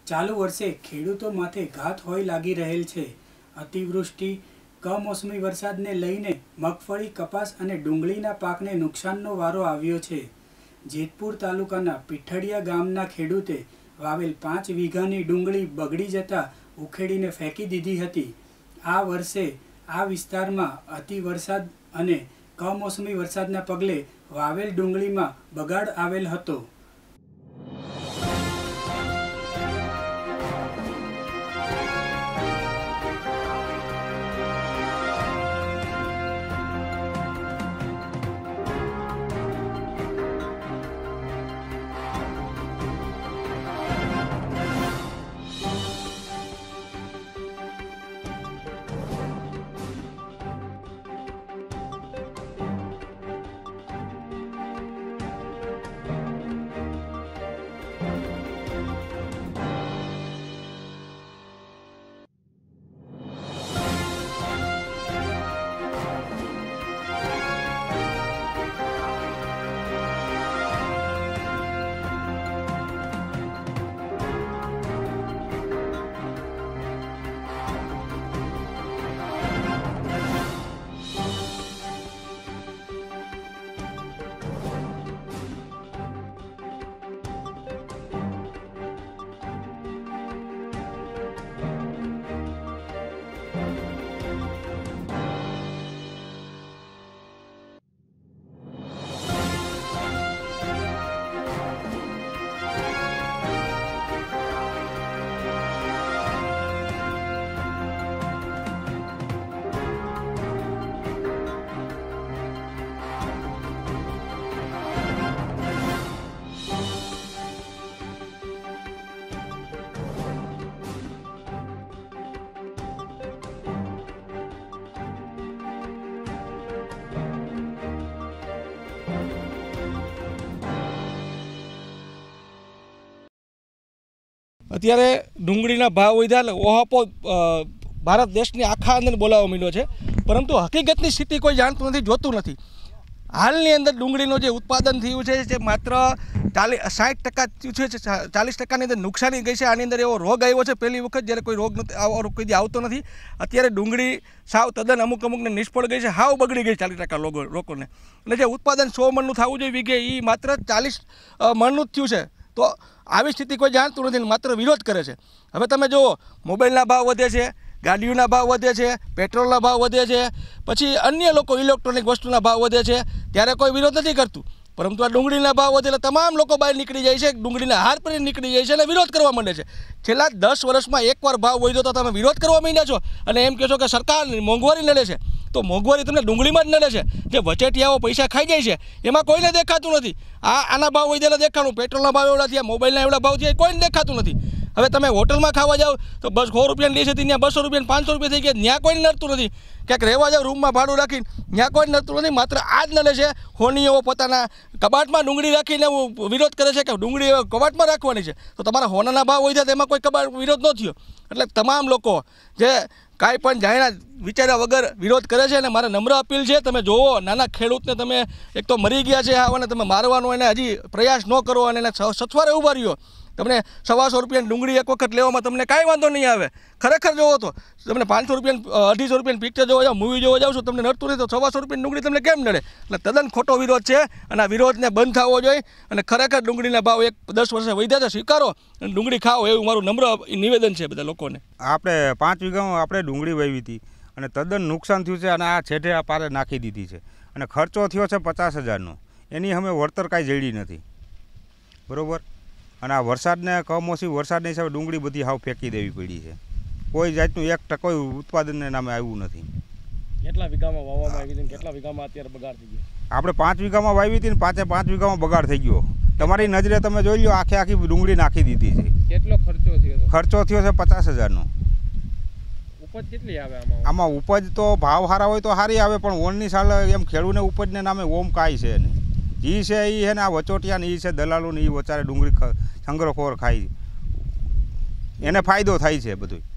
ચાલુ વર્ષે ખેડૂતો માથે ઘાત હોય લાગી રહેલ છે। અતિવૃષ્ટિ, કમોસમી વરસાદને લઈને મગફળી, કપાસ અને ડુંગળીના પાકને નુકસાનનો વારો આવ્યો છે। જેતપુર તાલુકાના પીઠડિયા ગામના ખેડૂતે વાવેલ 5 વીઘાની ડુંગળી બગડી જતા ઉખેડીને ફેંકી દીધી હતી। આ વર્ષે આ વિસ્તારમાં અતિ વરસાદ અને કમોસમી વરસાદના પગલે વાવેલ ડુંગળીમાં બગાડ આવેલ હતો। અત્યારે ડુંગળીના ભાવ વધ્યા એટલે ઓહાપો ભારત દેશની આખા અંદર બોલાવવા માંડ્યો છે, પરંતુ હકીકતની સ્થિતિ કોઈ જાણતું નથી, જોતું નથી। હાલની અંદર ડુંગળીનું જે ઉત્પાદન થયું છે જે માત્ર 60% થયું છે, 40%ની અંદર નુકસાની ગઈ છે। આની અંદર એવો રોગ આવ્યો છે પહેલી વખત, જ્યારે કોઈ રોગ કોઈ આવતો નથી। અત્યારે ડુંગળી સાવ તદ્દન અમુકને નિષ્ફળ ગઈ છે, હાવ બગડી ગઈ 40% લોકોને। એટલે જે ઉત્પાદન 100 મણનું થવું જોઈએ વીઘે એ માત્ર 40 મણનું જ થયું છે। તો આવી સ્થિતિ કોઈ જાણતું નથી, માત્ર વિરોધ કરે છે। હવે તમે જુઓ, મોબાઈલના ભાવ વધે છે, ગાડીઓના ભાવ વધે છે, પેટ્રોલના ભાવ વધે છે, પછી અન્ય લોકો ઇલેક્ટ્રોનિક વસ્તુના ભાવ વધે છે, ત્યારે કોઈ વિરોધ નથી કરતું। પરંતુ આ ડુંગળીના ભાવ વધે એટલે તમામ લોકો બહાર નીકળી જાય છે, ડુંગળીના હાર પર નીકળી જાય છે અને વિરોધ કરવા માંડે છે। છેલ્લા 10 વર્ષમાં એકવાર ભાવ વધ્યો તો તમે વિરોધ કરવા માંડ્યા છો અને એમ કહો છો કે સરકાર મોંઘવારી નડે છે। તો મોંઘવારી તમને ડુંગળીમાં જ નડે છે, જે વચેટિયાઓ પૈસા ખાઈ જાય છે એમાં કોઈને દેખાતું નથી। આના ભાવ વધેલા દેખાણું, પેટ્રોલના ભાવ એવડા થયા, મોબાઈલના એવડા ભાવ થયા, કોઈને દેખાતું નથી। હવે તમે હોટલમાં ખાવા જાઓ તો બસ 100 રૂપિયાની ડીશ હતી, ત્યાં 200 રૂપિયા 500 રૂપિયા થઈ ગયા, ત્યાં કોઈને નડતું નથી। ક્યાંક રહેવા જાવ રૂમમાં ભાડું રાખીને, ત્યાં કોઈ નડતું નથી, માત્ર આ જ નડે છે। હોનીઓ પોતાના કબાટમાં ડુંગળી રાખીને વિરોધ કરે છે કે ડુંગળી કબાટમાં રાખવાની છે, તો તમારા હોનાના ભાવ વધ્યા તો એમાં કોઈ વિરોધ ન થયો। એટલે તમામ લોકો જે કાંઈ પણ જાણ્યા વિચાર્યા વગર વિરોધ કરે છે, અને મારે નમ્ર અપીલ છે, તમે જોવો નાના ખેડૂતને તમે એક તો મરી ગયા છે અને તમે મારવાનો એને હજી પ્રયાસ ન કરો અને એને સથવારે ઊભા રહ્યો। તમને 125 રૂપિયાની ડુંગળી એક વખત લેવામાં તમને કાંઈ વાંધો નહીં આવે। ખરેખર જોવો તો તમને 500 રૂપિયા 250 રૂપિયાની પિક્ચર જોવા જાઓ, મૂવી જોવા જાવ છો, તમને નડતું નહીં તો 125 રૂપિયાની ડુંગળી તમને કેમ નડે? એટલે તદ્દન ખોટો વિરોધ છે અને આ વિરોધને બંધ થવો જોઈએ અને ખરેખર ડુંગળીના ભાવ 10 વર્ષે વધ્યા છે, સ્વીકારો અને ડુંગળી ખાઓ, એવું મારું નમ્ર નિવેદન છે બધા લોકોને। આપણે 5 વીઘામાં આપણે ડુંગળી વાવી હતી અને તદ્દન નુકસાન થયું છે અને આ છેઠે આ પારે નાખી દીધી છે અને ખર્ચો થયો છે 50,000નો, એની અમે વળતર કાંઈ જડી નથી, બરાબર। અને આ વરસાદને કમોસમી વરસાદના હિસાબે ડુંગળી બધી હાવ ફેંકી દેવી પડી છે, કોઈ જાતનું 1% ઉત્પાદનને નામે આવ્યું નથી। કેટલા વીઘામાં વાવવામાં આવી હતી, કેટલા વીઘામાં અત્યારે બગાડ થઈ ગયો? આપણે 5 વીઘામાં વાવી હતી ને 5 વીઘામાં બગાડ થઈ ગયો। તમારી નજરે તમે જોઈ લો, આખી ડુંગળી નાખી દીધી છે। કેટલો ખર્ચો થયો? ખર્ચો થયો છે 50,000નો। ઉપજ કેટલી આવે આમાં? આમાં ઉપજ તો ભાવ સારા હોય તો સારી આવે, પણ ઓનની સાલ એમ ખેડૂને ઉપજને નામે ઓમ કાંઈ છે નહીં। જી છે એ છે ને આ વચોટિયા ને એ છે દલાલો ને એ વચારે ડુંગળી સંગ્રહખોર ખાય, એને ફાયદો થાય છે બધું।